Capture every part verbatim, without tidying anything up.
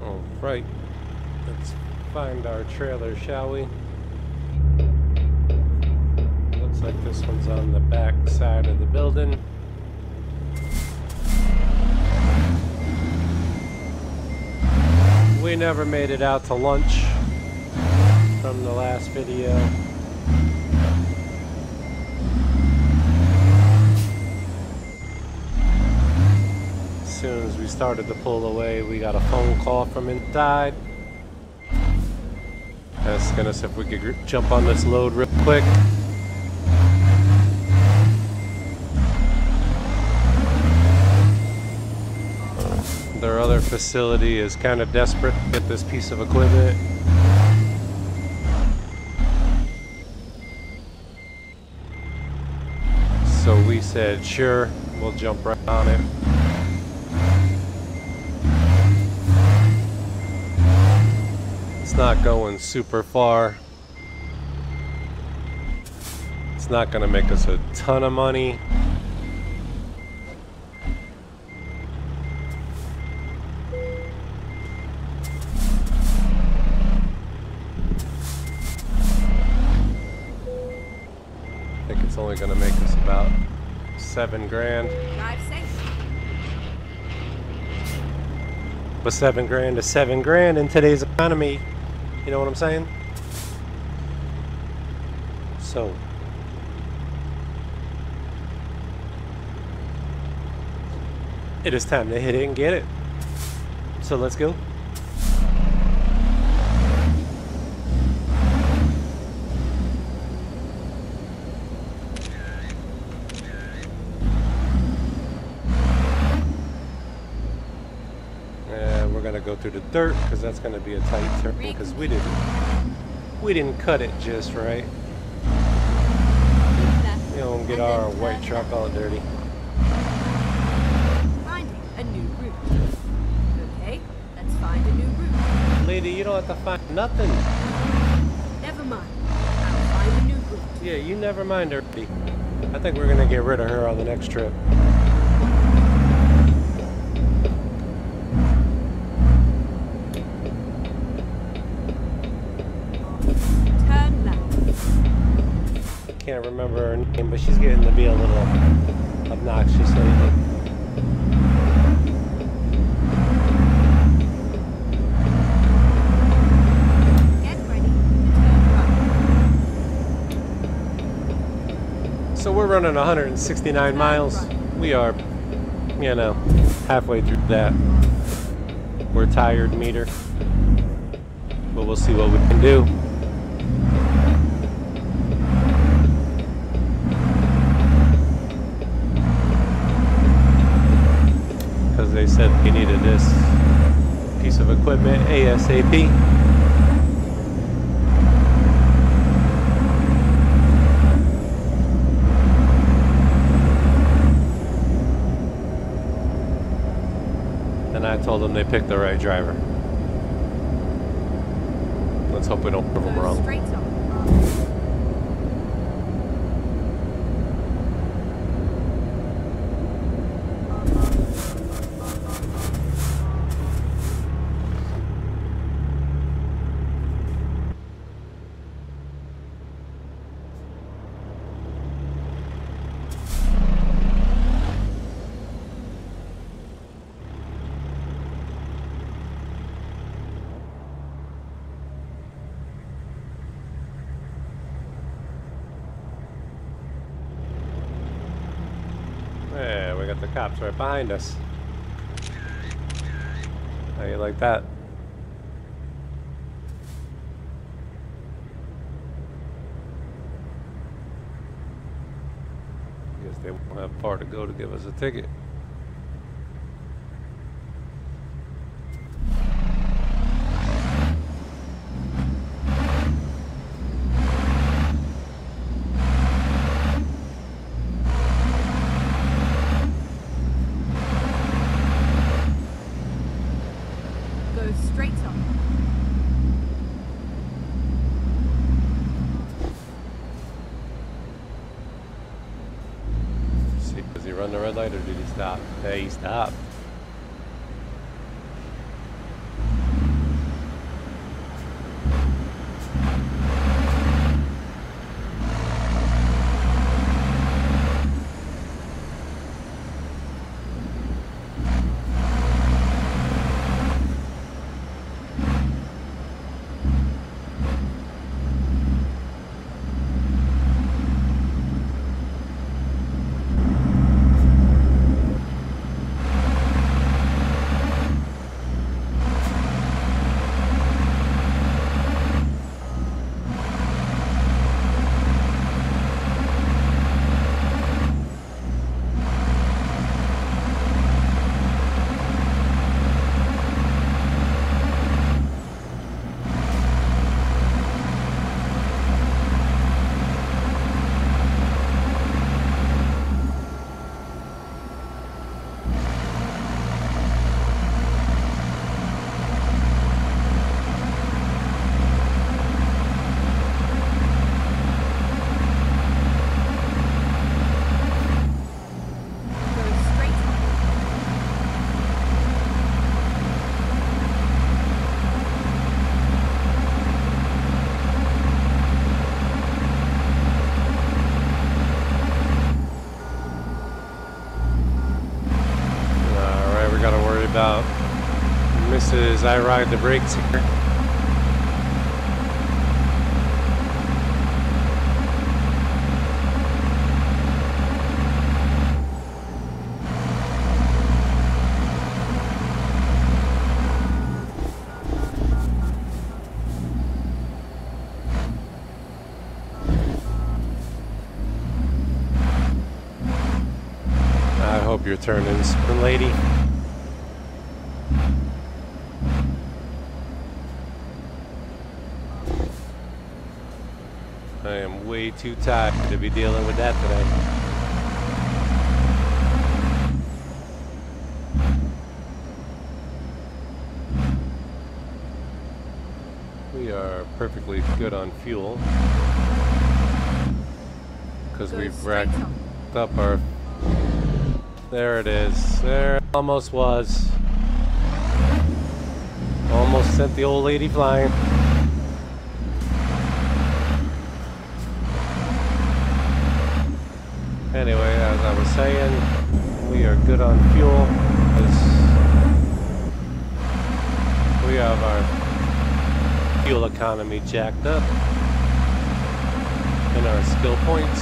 All right, let's find our trailer, shall we? Looks like this one's on the back side of the building. We never made it out to lunch from the last video. As soon as we started to pull away, we got a phone call from inside asking us if we could jump on this load real quick. Their other facility is kind of desperate to get this piece of equipment. So we said, sure, we'll jump right on it. It's not going super far. It's not going to make us a ton of money. I think it's only going to make us about seven grand. Drive safe. But seven grand is seven grand in today's economy. You know what I'm saying? So it is time to hit it and get it. So let's go. We're gonna go through the dirt because that's gonna be a tight turn because we didn't we didn't cut it just right. You don't get our white truck all dirty. Finding a new route. Okay, let's find a new route. Lady, you don't have to find nothing. Never mind. I'll find a new route. Yeah, you never mind her. I think we're gonna get rid of her on the next trip. Can't remember her name, but she's getting to be a little obnoxious lately. Get ready to turn right. So we're running one hundred sixty-nine miles. We are, you know, halfway through that. We're tired meter, but we'll see what we can do. They said they needed this piece of equipment ASAP. And I told them they picked the right driver. Let's hope we don't prove them wrong. Straight up. Yeah, we got the cops right behind us. How you like that? Guess they won't have far to go to give us a ticket. Straight up. See, does he run the red light or did he stop? Hey, he stopped. Missus I ride the brakes here. I hope you're turning, spin lady. I am way too tired to be dealing with that today. We are perfectly good on fuel because we've racked up our... There it is. There it almost was. Almost sent the old lady flying. Anyway, as I was saying, we are good on fuel because we have our fuel economy jacked up and our skill points.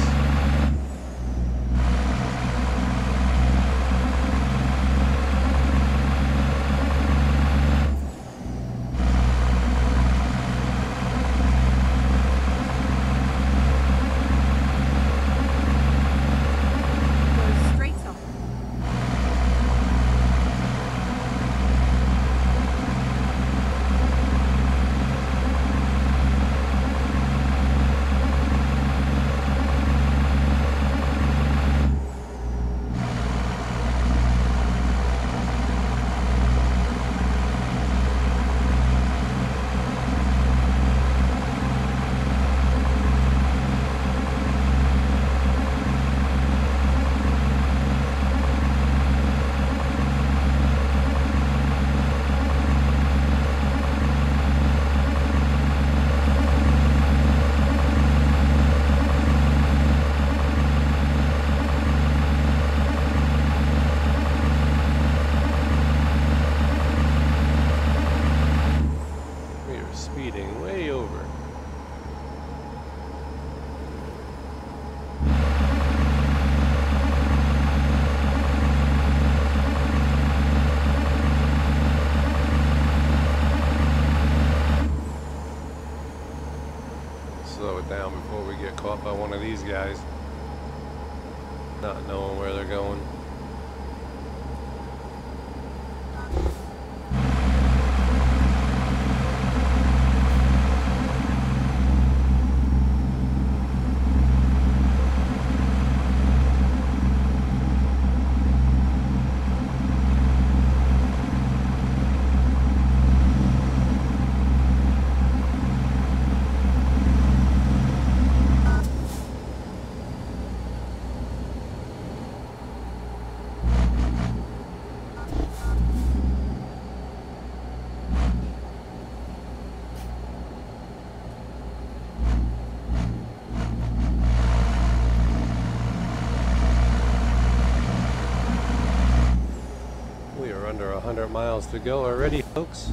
Slow it down before we get caught by one of these guys, not knowing where they're going. Under one hundred miles to go already, folks.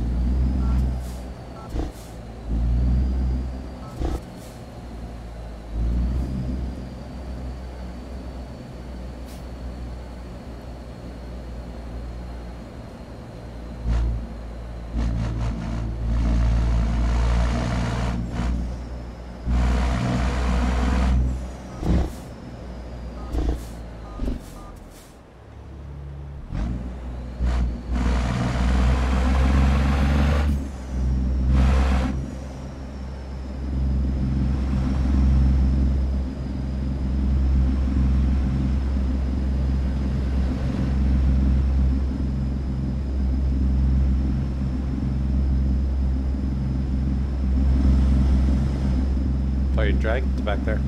Fighting dragons back there.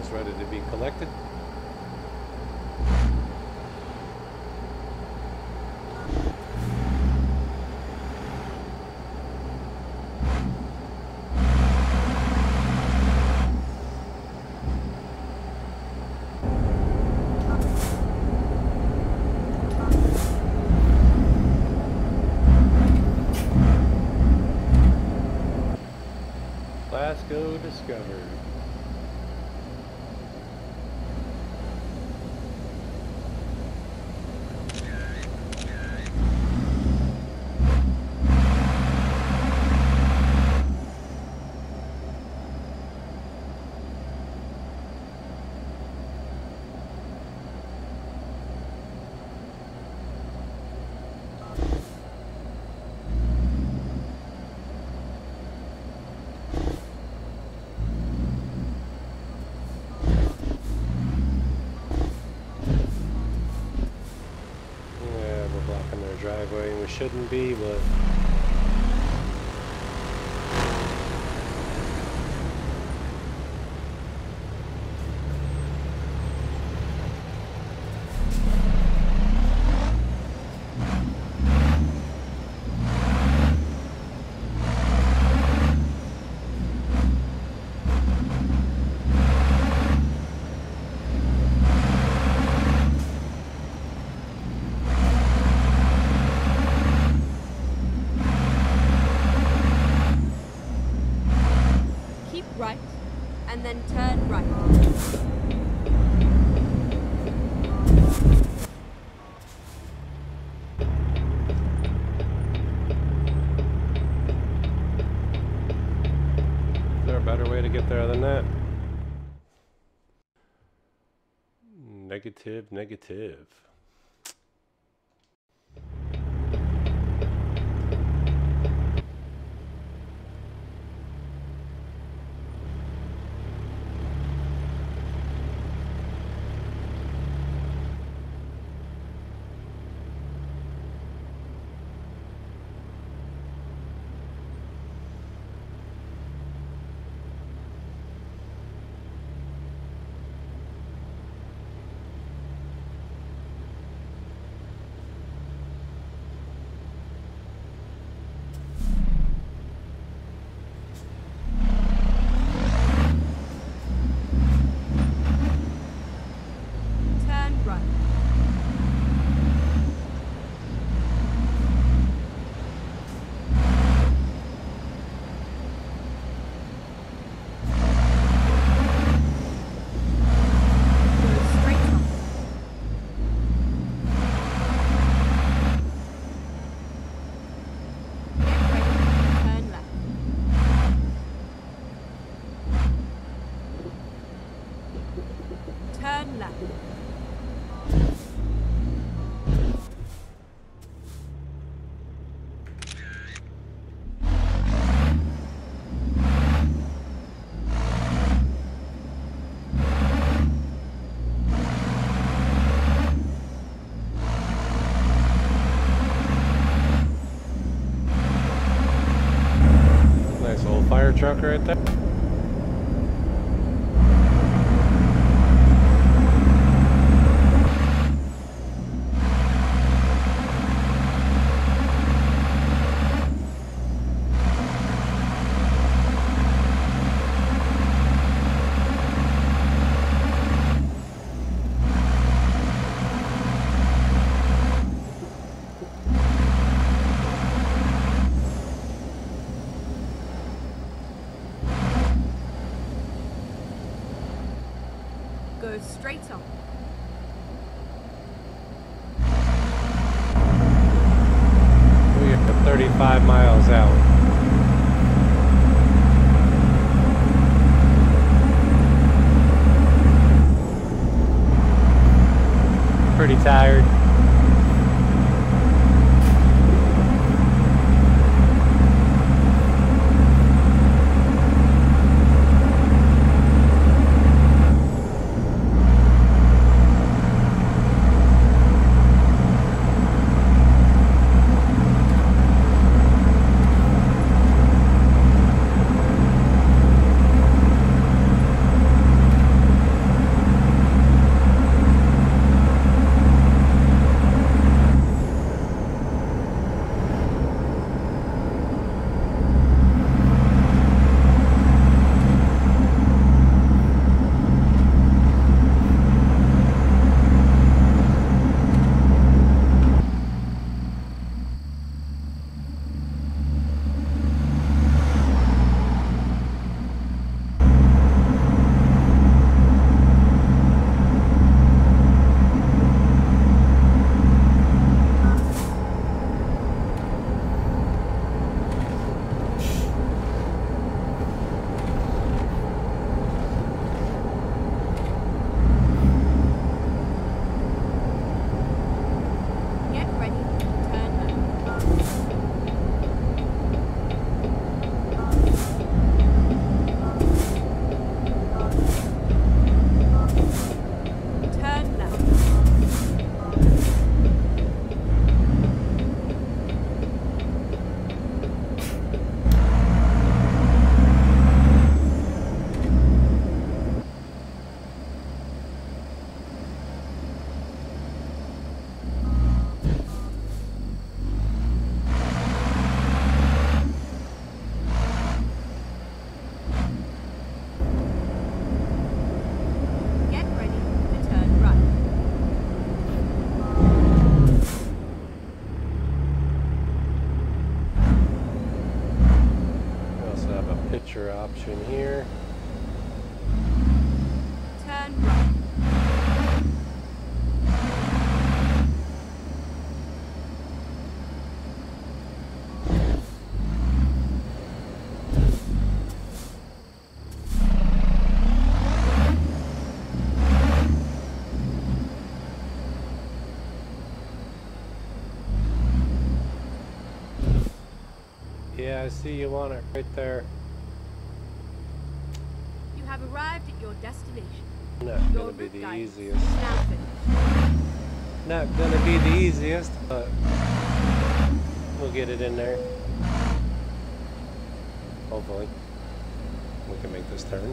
is ready to be collected. Glasgow discovered. Driveway, and we shouldn't be, but right, and then turn right. is there a better way to get there than that? Negative, negative. Turn left. Nice old fire truck right there. Go straight on. We are thirty-five miles out. Pretty tired. departure option here. Turn right. Yeah, I see you on it right there. You have arrived at your destination. Not Your gonna be route the guidance is easiest. now finished. Not gonna be the easiest, but we'll get it in there. Hopefully, we can make this turn.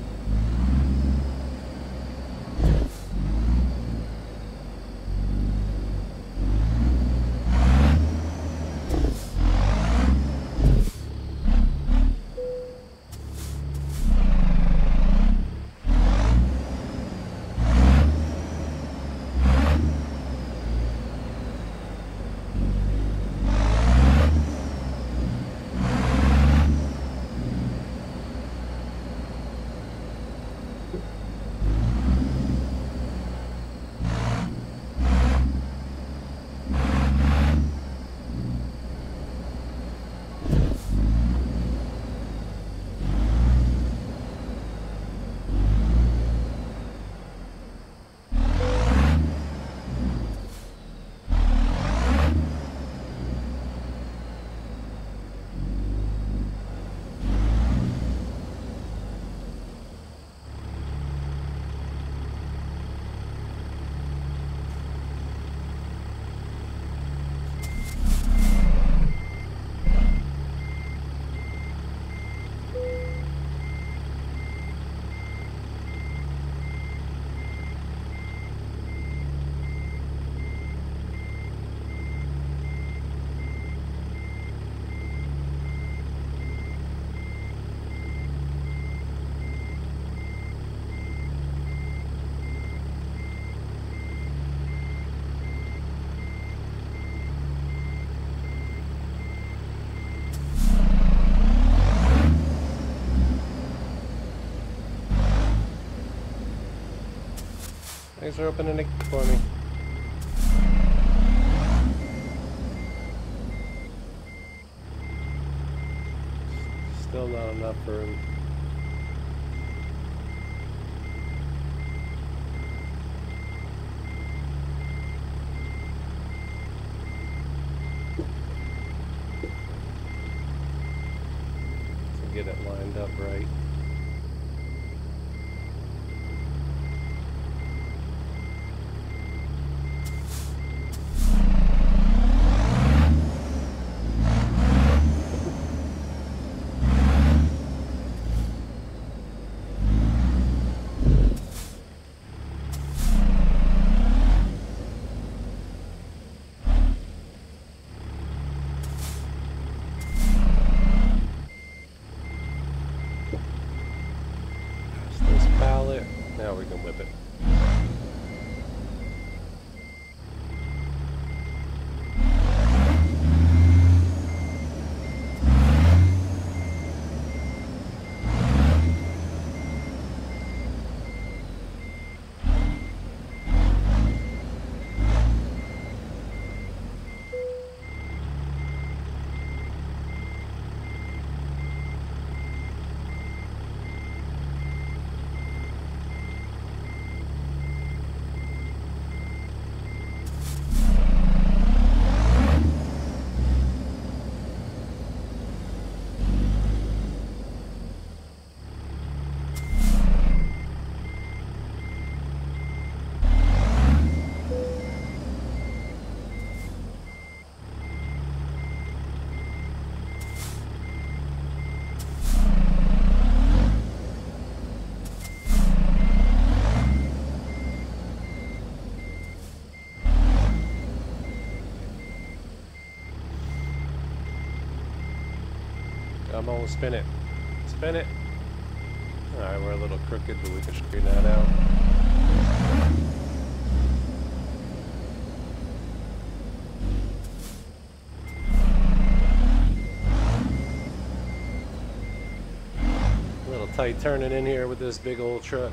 Thanks for opening it for me. Still not enough room. To get it lined up right. Now we can whip it. Come on, spin it. Spin it. Alright, we're a little crooked, but we can straighten that out. tight turning in here with this big old truck.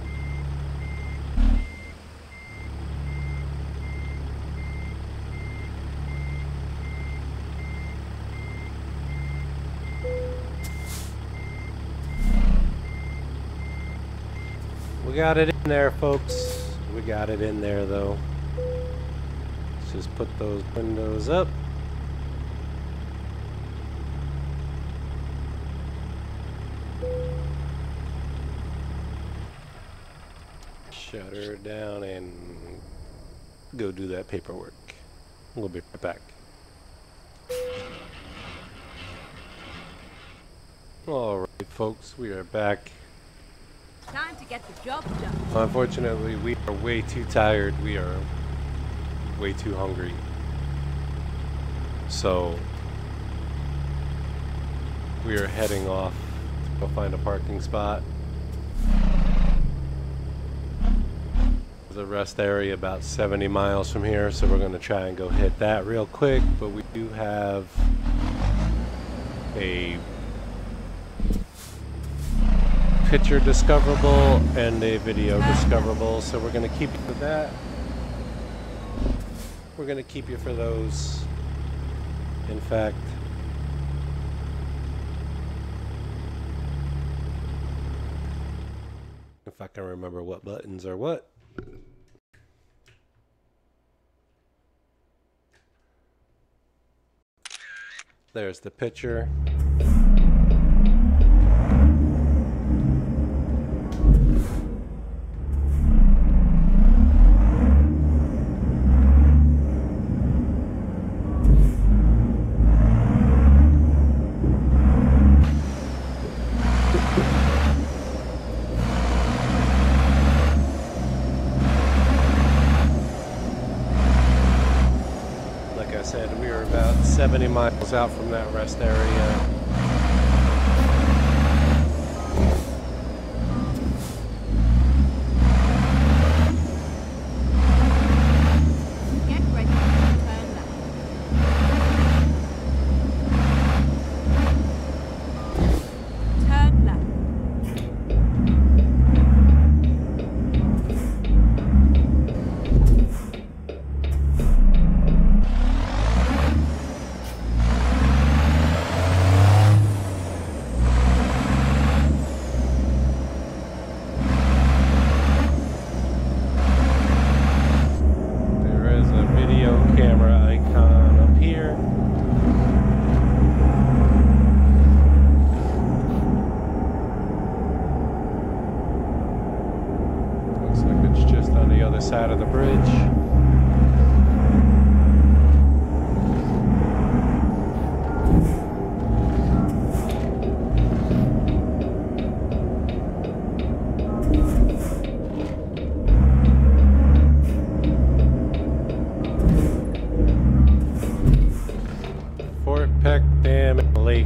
We got it in there, folks. We got it in there, though. Let's just put those windows up. Shut her down and go do that paperwork. We'll be right back. Alright, folks, we are back. Time to get the job done. Unfortunately, we are way too tired. We are way too hungry. So, we are heading off to go find a parking spot. There's a rest area about seventy miles from here, so we're going to try and go hit that real quick. But we do have a picture discoverable and a video discoverable, so we're going to keep you for that. We're going to keep you for those. In fact, if I can remember what buttons are what. There's the picture. seventy miles out from that rest area. Get ready to turn left. Turn left. Side of the bridge. Fort Peck Dam and Lake.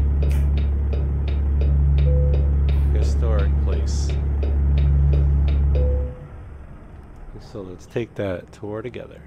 Historic place. So let's take that tour together.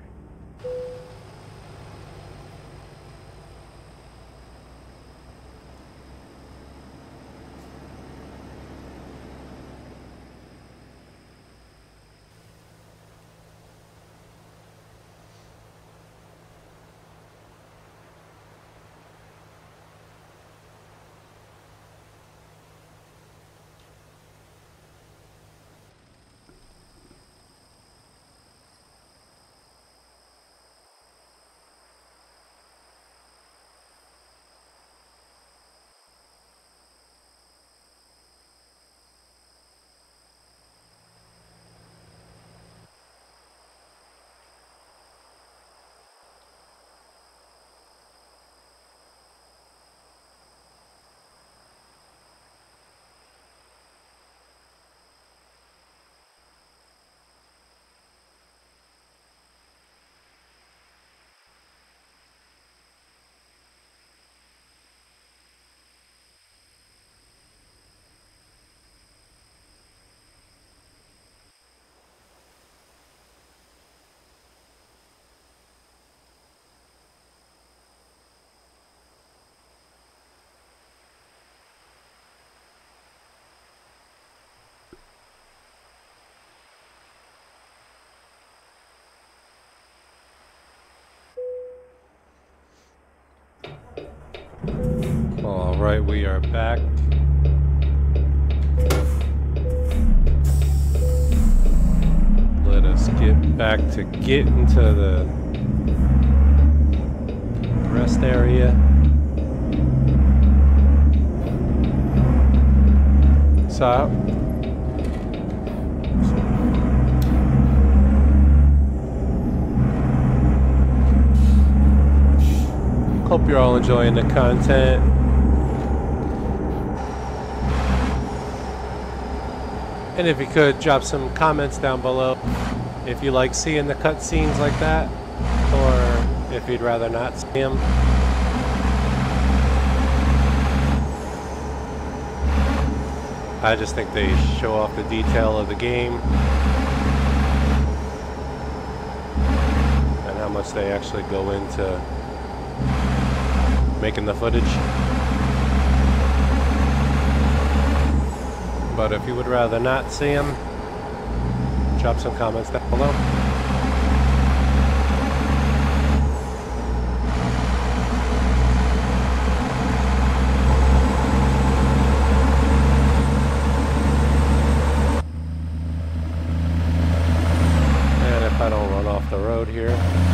Alright, we are back. Let us get back to get into the rest area. So, hope you're all enjoying the content. And if you could, drop some comments down below if you like seeing the cutscenes like that, or if you'd rather not see them. I just think they show off the detail of the game and how much they actually go into making the footage. But if you would rather not see them, drop some comments down below. And if I don't run off the road here.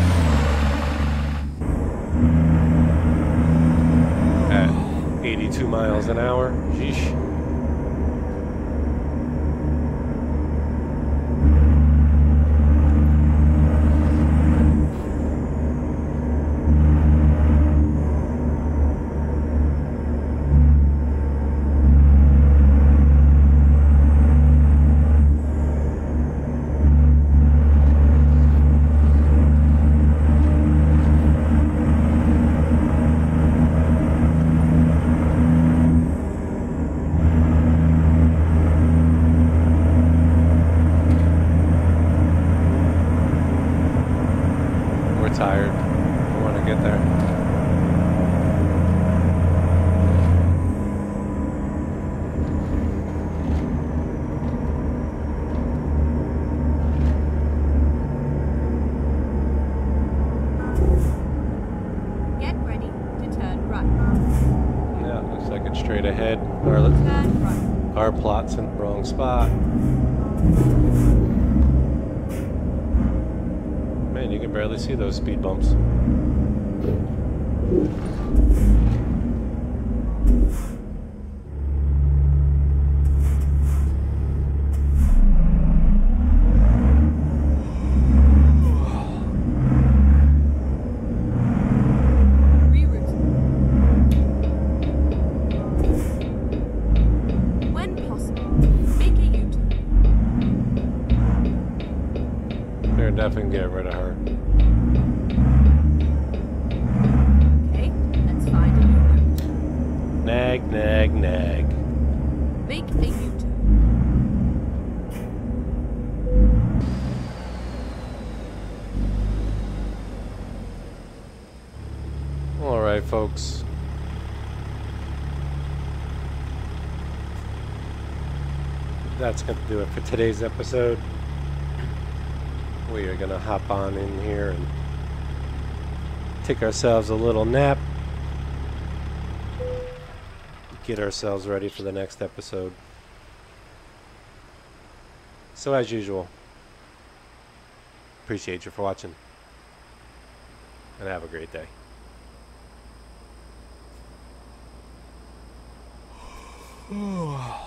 At eighty-two miles an hour, sheesh. Tired. I want to get there. Get ready to turn right. Yeah, looks like it's straight ahead. Our, Turn right. our plot's in the wrong spot. Man, you can barely see those speed bumps. Reroute. When possible, make a U-turn. They're definitely get rid of her. Okay, let's find a new route. Nag, nag, nag. Make a U-turn. Alright, folks. That's going to do it for today's episode. We are going to hop on in here and take ourselves a little nap. Get ourselves ready for the next episode. So as usual, appreciate you for watching. And have a great day. Oh.